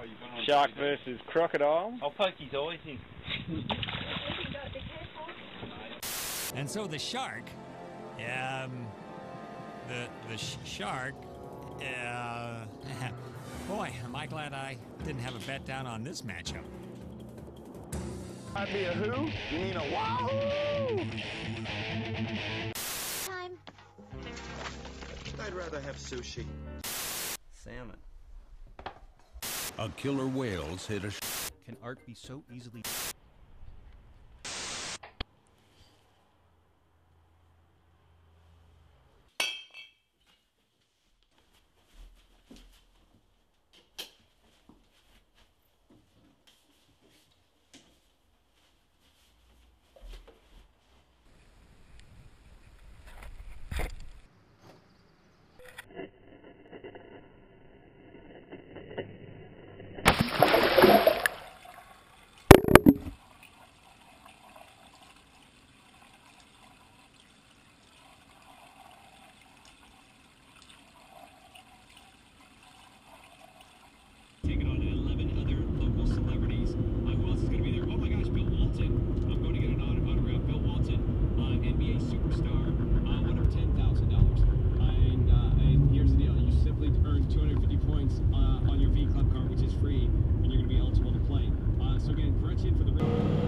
Shark versus crocodile. I'll poke his eyes in. And so the shark, shark, boy, am I glad I didn't have a bet down on this matchup. I'd be a who? You mean a wahoo? Time. I'd rather have sushi. Salmon. A killer whale's hit a Can art be so easily... Taking on 11 other local celebrities. Who else is going to be there? Oh my gosh, Bill Walton. I'm going to get an autograph. Bill Walton, NBA superstar, one of $10,000. And here's the deal: you simply earn 250 points on your V Club card, which is free, and you're going to be eligible to play. So again, correction for the.